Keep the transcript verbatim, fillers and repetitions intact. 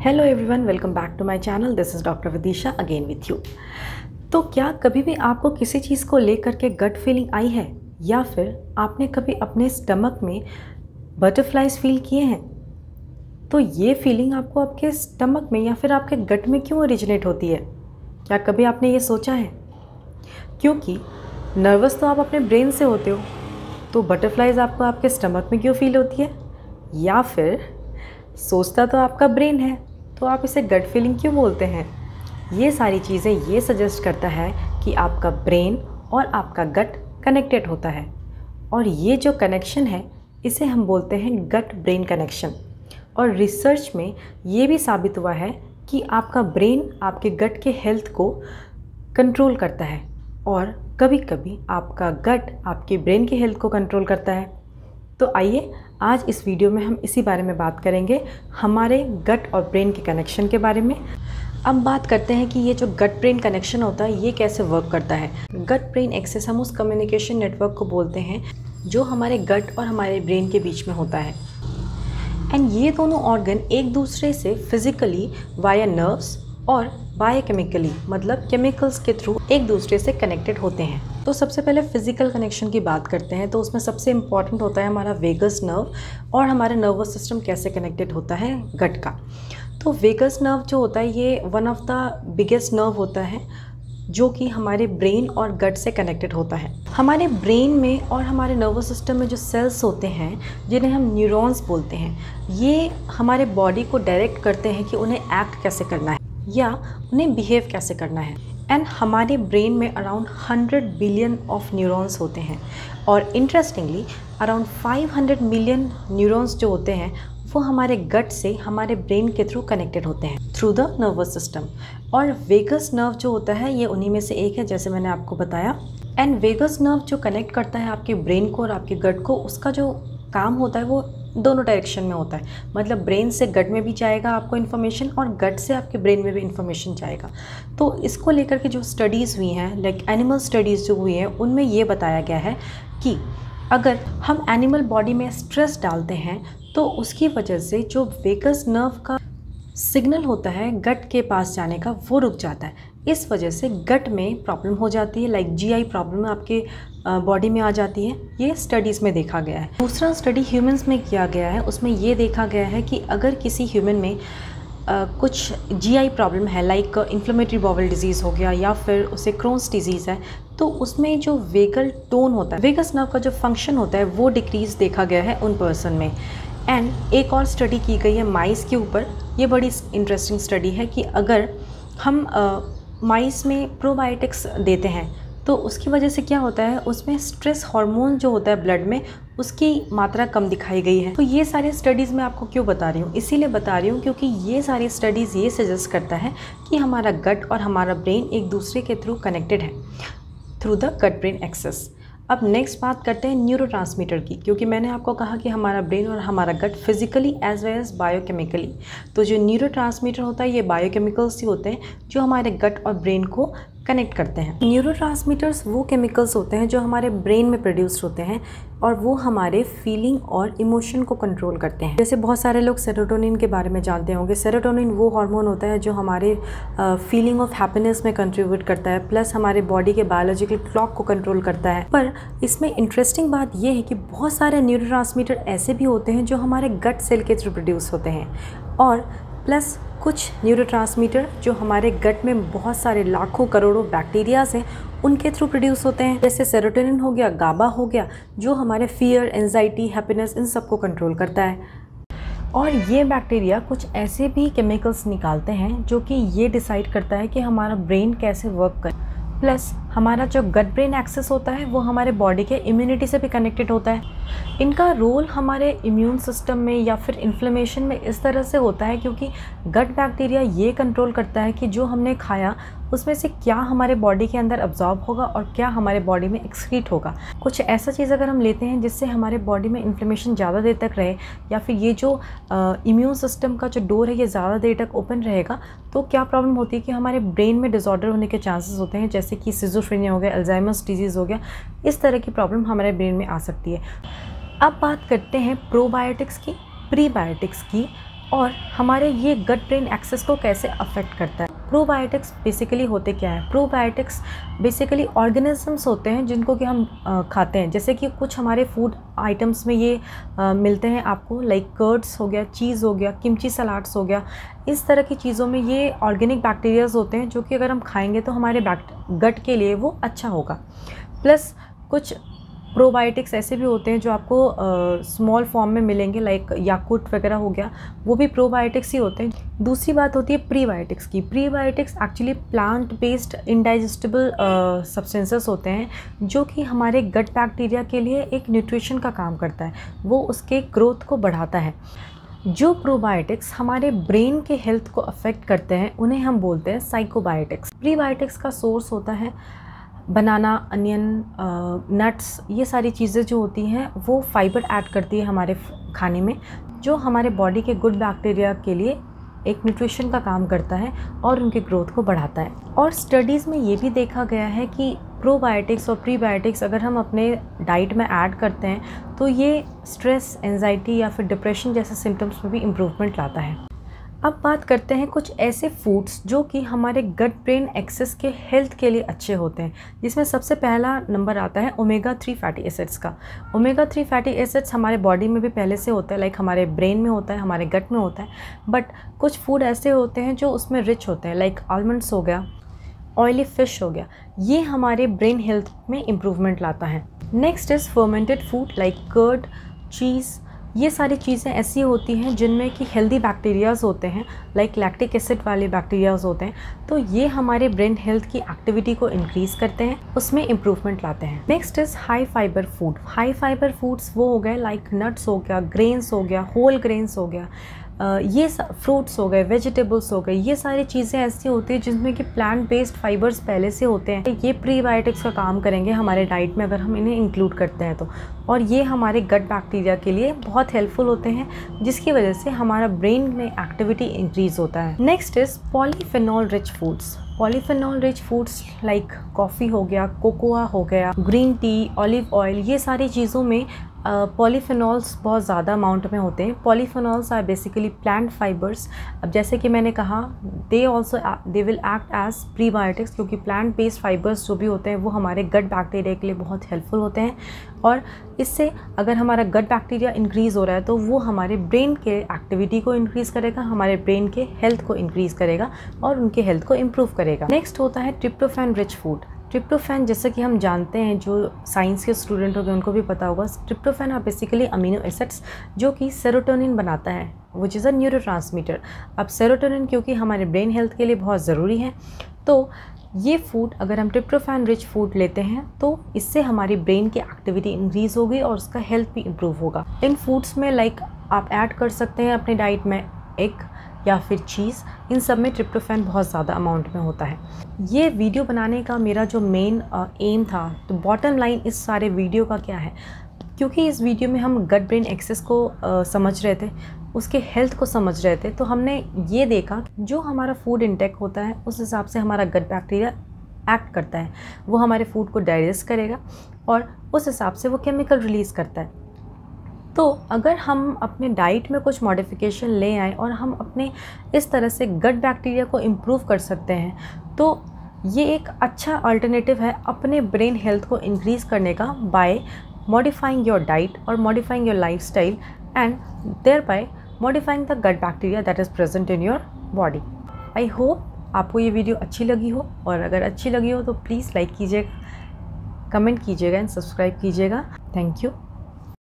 Hello everyone, welcome back to my channel. This is doctor Vidisha again with you. तो क्या कभी भी आपको किसी चीज़ को लेकर के गट फीलिंग आई है, या फिर आपने कभी अपने स्टमक में बटरफ्लाइज फील किए हैं? तो ये फीलिंग आपको आपके स्टमक में या फिर आपके गट में क्यों ओरिजिनेट होती है? क्या कभी आपने ये सोचा है? क्योंकि नर्वस तो आप अपने ब्रेन से होते हो, तो बटरफ्लाइज आपको आपके स्टमक में क्यों फील होती है? या फिर सोचता तो आपका ब्रेन है, तो आप इसे गट फीलिंग क्यों बोलते हैं? ये सारी चीज़ें ये सजेस्ट करता है कि आपका ब्रेन और आपका गट कनेक्टेड होता है, और ये जो कनेक्शन है इसे हम बोलते हैं गट ब्रेन कनेक्शन। और रिसर्च में ये भी साबित हुआ है कि आपका ब्रेन आपके गट के हेल्थ को कंट्रोल करता है, और कभी कभी आपका गट आपके ब्रेन के हेल्थ को कंट्रोल करता है। तो आइए आज इस वीडियो में हम इसी बारे में बात करेंगे, हमारे गट और ब्रेन के कनेक्शन के बारे में। अब बात करते हैं कि ये जो गट ब्रेन कनेक्शन होता है ये कैसे वर्क करता है। गट ब्रेन एक्सेस हम उस कम्युनिकेशन नेटवर्क को बोलते हैं जो हमारे गट और हमारे ब्रेन के बीच में होता है। एंड ये दोनों ऑर्गन एक दूसरे से फिजिकली वाया नर्व्स और बायोकेमिकली मतलब केमिकल्स के थ्रू एक दूसरे से कनेक्टेड होते हैं। तो सबसे पहले फिजिकल कनेक्शन की बात करते हैं, तो उसमें सबसे इम्पॉर्टेंट होता है हमारा वेगस नर्व, और हमारा नर्वस सिस्टम कैसे कनेक्टेड होता है गट का। तो वेगस नर्व जो होता है ये one of the biggest nerve होता है जो कि हमारे ब्रेन और गट से कनेक्टेड होता है। हमारे ब्रेन में और हमारे नर्वस सिस्टम में जो सेल्स होते हैं जिन्हें हम न्यूरॉन्स बोलते हैं, ये हमारे बॉडी को डायरेक्ट करते हैं कि उन्हें एक्ट कैसे करना है या उन्हें बिहेव कैसे करना है। एंड हमारे ब्रेन में around hundred billion of neurons होते हैं, और interestingly around five hundred million neurons जो होते हैं वो हमारे गट से हमारे ब्रेन के थ्रू कनेक्टेड होते हैं थ्रू द नर्वस सिस्टम। और वेगस नर्व जो होता है ये उन्हीं में से एक है, जैसे मैंने आपको बताया। एंड वेगस नर्व जो कनेक्ट करता है आपके ब्रेन को और आपके गट को, उसका जो काम होता है वो दोनों डायरेक्शन में होता है। मतलब ब्रेन से गट में भी जाएगा आपको इन्फॉर्मेशन, और गट से आपके ब्रेन में भी इन्फॉर्मेशन जाएगा। तो इसको लेकर के जो स्टडीज़ हुई हैं, लाइक एनिमल स्टडीज़ जो हुई हैं, उनमें ये बताया गया है कि अगर हम एनिमल बॉडी में स्ट्रेस डालते हैं तो उसकी वजह से जो वेगस नर्व का सिग्नल होता है गट के पास जाने का वो रुक जाता है। इस वजह से गट में प्रॉब्लम हो जाती है, लाइक जीआई प्रॉब्लम आपके बॉडी में आ जाती है। ये स्टडीज़ में देखा गया है। दूसरा स्टडी ह्यूमंस में किया गया है, उसमें ये देखा गया है कि अगर किसी ह्यूमन में आ, कुछ जीआई प्रॉब्लम है, लाइक इन्फ्लेमेटरी बाउल डिजीज़ हो गया या फिर उसे क्रोन्स डिजीज़ है, तो उसमें जो वेगल टोन होता है, वेगस नर्व का जो फंक्शन होता है वो डिक्रीज़ देखा गया है उन पर्सन में। एंड एक और स्टडी की गई है माइस के ऊपर। ये बड़ी इंटरेस्टिंग स्टडी है कि अगर हम माइस में प्रोबायोटिक्स देते हैं तो उसकी वजह से क्या होता है, उसमें स्ट्रेस हार्मोन जो होता है ब्लड में उसकी मात्रा कम दिखाई गई है। तो ये सारी स्टडीज़ मैं आपको क्यों बता रही हूँ, इसीलिए बता रही हूँ क्योंकि ये सारी स्टडीज़ ये सजेस्ट करता है कि हमारा गट और हमारा ब्रेन एक दूसरे के थ्रू कनेक्टेड है through the gut brain axis. अब नेक्स्ट बात करते हैं न्यूरोट्रांसमीटर की, क्योंकि मैंने आपको कहा कि हमारा ब्रेन और हमारा gut physically as well as biochemically. तो जो न्यूरोट्रांसमीटर होता है ये बायोकेमिकल्स ही होते हैं जो हमारे गट और ब्रेन को कनेक्ट करते हैं। न्यूरोट्रांसमीटर्स वो केमिकल्स होते हैं जो हमारे ब्रेन में प्रोड्यूस होते हैं, और वो हमारे फीलिंग और इमोशन को कंट्रोल करते हैं। जैसे बहुत सारे लोग सेरोटोनिन के बारे में जानते होंगे। सेरोटोनिन वो हार्मोन होता है जो हमारे फीलिंग ऑफ हैप्पीनेस में कंट्रीब्यूट करता है, प्लस हमारे बॉडी के बायोलॉजिकल क्लॉक को कंट्रोल करता है। पर इसमें इंटरेस्टिंग बात यह है कि बहुत सारे न्यूरोट्रांसमीटर ऐसे भी होते हैं जो हमारे गट सेल के थ्रू प्रोड्यूस होते हैं, और प्लस कुछ न्यूरोट्रांसमीटर जो हमारे गट में बहुत सारे लाखों करोड़ों बैक्टीरियाज हैं उनके थ्रू प्रोड्यूस होते हैं। जैसे सेरोटोनिन हो गया, गाबा हो गया, जो हमारे फियर, एंजाइटी, हैप्पीनेस इन सब को कंट्रोल करता है। और ये बैक्टीरिया कुछ ऐसे भी केमिकल्स निकालते हैं जो कि ये डिसाइड करता है कि हमारा ब्रेन कैसे वर्क करे। प्लस हमारा जो गट ब्रेन एक्सेस होता है वो हमारे बॉडी के इम्यूनिटी से भी कनेक्टेड होता है। इनका रोल हमारे इम्यून सिस्टम में या फिर इन्फ्लेमेशन में इस तरह से होता है क्योंकि गट बैक्टीरिया ये कंट्रोल करता है कि जो हमने खाया उसमें से क्या हमारे बॉडी के अंदर अब्जॉर्ब होगा और क्या हमारे बॉडी में एक्सक्रीट होगा। कुछ ऐसा चीज़ अगर हम लेते हैं जिससे हमारे बॉडी में इन्फ्लेमेशन ज़्यादा देर तक रहे, या फिर ये जो इम्यून सिस्टम का जो डोर है ये ज़्यादा देर तक ओपन रहेगा, तो क्या प्रॉब्लम होती है कि हमारे ब्रेन में डिसऑर्डर होने के चांसेस होते हैं, जैसे कि सिजोफ्रेनिया हो गया, अल्जाइमर्स डिजीज़ हो गया। इस तरह की प्रॉब्लम हमारे ब्रेन में आ सकती है। अब बात करते हैं प्रोबायोटिक्स की, प्रीबायोटिक्स की। और हमारे ये गट ब्रेन एक्सेस को कैसे अफेक्ट करता है। प्रोबायोटिक्स बेसिकली होते क्या है? प्रोबायोटिक्स बेसिकली ऑर्गेनिजम्स होते हैं जिनको कि हम आ, खाते हैं। जैसे कि कुछ हमारे फूड आइटम्स में ये आ, मिलते हैं आपको, लाइक कर्ड्स हो गया, चीज़ हो गया, किमची सलाड्स हो गया। इस तरह की चीज़ों में ये ऑर्गेनिक बैक्टीरियाज होते हैं जो कि अगर हम खाएंगे तो हमारे गट के लिए वो अच्छा होगा। प्लस कुछ प्रोबायोटिक्स ऐसे भी होते हैं जो आपको स्मॉल फॉर्म में मिलेंगे, लाइक याकुट वगैरह हो गया, वो भी प्रोबायोटिक्स ही होते हैं। दूसरी बात होती है प्रीबायोटिक्स की। Prebiotics actually plant based indigestible substances होते हैं जो कि हमारे गट बैक्टीरिया के लिए एक न्यूट्रिशन का काम करता है, वो उसके ग्रोथ को बढ़ाता है। जो प्रोबायोटिक्स हमारे ब्रेन के हेल्थ को अफेक्ट करते हैं उन्हें हम बोलते हैं साइकोबायोटिक्स। प्रीबायोटिक्स का सोर्स होता है बनाना, अनियन, नट्स, ये सारी चीज़ें जो होती हैं वो फाइबर ऐड करती है हमारे खाने में, जो हमारे बॉडी के गुड बैक्टीरिया के लिए एक न्यूट्रिशन का काम करता है और उनके ग्रोथ को बढ़ाता है। और स्टडीज़ में ये भी देखा गया है कि प्रोबायोटिक्स और प्रीबायोटिक्स अगर हम अपने डाइट में ऐड करते हैं तो ये स्ट्रेस, एंजाइटी या फिर डिप्रेशन जैसे सिम्टम्स में भी इम्प्रूवमेंट लाता है। अब बात करते हैं कुछ ऐसे फूड्स जो कि हमारे गट ब्रेन एक्सेस के हेल्थ के लिए अच्छे होते हैं, जिसमें सबसे पहला नंबर आता है ओमेगा थ्री फैटी एसिड्स का। ओमेगा थ्री फैटी एसिड्स हमारे बॉडी में भी पहले से होता है, लाइक हमारे ब्रेन में होता है, हमारे गट में होता है, बट कुछ फूड ऐसे होते हैं जो उसमें रिच होते हैं, लाइक आलमंड्स हो गया, ऑयली फिश हो गया, ये हमारे ब्रेन हेल्थ में इम्प्रूवमेंट लाता है। Next is fermented food like curd, cheese, ये सारी चीज़ें ऐसी होती हैं जिनमें कि हेल्दी बैक्टीरियाज़ होते हैं, लाइक लैक्टिक एसिड वाले बैक्टीरियाज़ होते हैं, तो ये हमारे ब्रेन हेल्थ की एक्टिविटी को इंक्रीज़ करते हैं, उसमें इम्प्रूवमेंट लाते हैं। Next is high fibre food. High fibre foods वो हो गए लाइक नट्स हो गया, ग्रेन्स हो गया, होल ग्रेन्स हो गया, ये फ्रूट्स हो गए, वेजिटेबल्स हो गए, ये सारी चीज़ें ऐसी होती हैं जिसमें कि प्लांट बेस्ड फाइबर्स पहले से होते हैं। ये प्रीबायोटिक्स का काम करेंगे हमारे डाइट में अगर हम इन्हें इंक्लूड करते हैं तो, और ये हमारे गट बैक्टीरिया के लिए बहुत हेल्पफुल होते हैं, जिसकी वजह से हमारा ब्रेन में एक्टिविटी इंक्रीज होता है। Next is polyphenol rich foods. Polyphenol rich foods like coffee हो गया, कोकोआ हो गया, ग्रीन टी, ऑलिव ऑयल, ये सारी चीज़ों में पॉलीफेनॉल्स uh, बहुत ज़्यादा अमाउंट में होते हैं। Polyphenols are basically plant fibres. अब जैसे कि मैंने कहा, they also they will act as prebiotics, क्योंकि प्लांट बेस्ड फाइबर्स जो भी होते हैं वो हमारे गट बैक्टीरिया के लिए बहुत हेल्पफुल होते हैं, और इससे अगर हमारा गट बैक्टीरिया इंक्रीज़ हो रहा है तो वो हमारे ब्रेन के एक्टिविटी को इंक्रीज़ करेगा, हमारे ब्रेन के हेल्थ को इंक्रीज़ करेगा और उनके हेल्थ को इम्प्रूव करेगा। नेक्स्ट होता है ट्रिप्टोफैन रिच फूड। ट्रिप्टोफैन जैसे कि हम जानते हैं, जो साइंस के स्टूडेंट हो गए उनको भी पता होगा, tryptophan are basically amino acids जो कि सेरोटोनिन बनाता है, विच इज़ अ न्यूरोट्रांसमीटर। अब सेरोटोनिन क्योंकि हमारे ब्रेन हेल्थ के लिए बहुत ज़रूरी है, तो ये फूड अगर हम ट्रिप्टोफैन रिच फूड लेते हैं तो इससे हमारी ब्रेन की एक्टिविटी इंक्रीज़ होगी और उसका हेल्थ भी इम्प्रूव होगा। इन फूड्स में लाइक आप ऐड कर सकते हैं अपने डाइट में एग या फिर चीज़, इन सब में ट्रिप्टोफैन बहुत ज़्यादा अमाउंट में होता है। ये वीडियो बनाने का मेरा जो मेन एम था, तो बॉटम लाइन इस सारे वीडियो का क्या है, क्योंकि इस वीडियो में हम गट ब्रेन एक्सेस को uh, समझ रहे थे, उसके हेल्थ को समझ रहे थे, तो हमने ये देखा जो हमारा फूड इंटेक होता है उस हिसाब से हमारा गट बैक्टीरिया एक्ट करता है, वो हमारे फूड को डाइजेस्ट करेगा और उस हिसाब से वो केमिकल रिलीज़ करता है। तो अगर हम अपने डाइट में कुछ मॉडिफिकेशन ले आए और हम अपने इस तरह से गट बैक्टीरिया को इम्प्रूव कर सकते हैं, तो ये एक अच्छा अल्टरनेटिव है अपने ब्रेन हेल्थ को इंक्रीज़ करने का, बाय मॉडिफाइंग योर डाइट और modifying your lifestyle and thereby modifying the gut bacteria that is present in your body. I hope आपको ये वीडियो अच्छी लगी हो, और अगर अच्छी लगी हो तो प्लीज़ लाइक कीजिएगा, कमेंट कीजिएगा एंड सब्सक्राइब कीजिएगा। Thank you.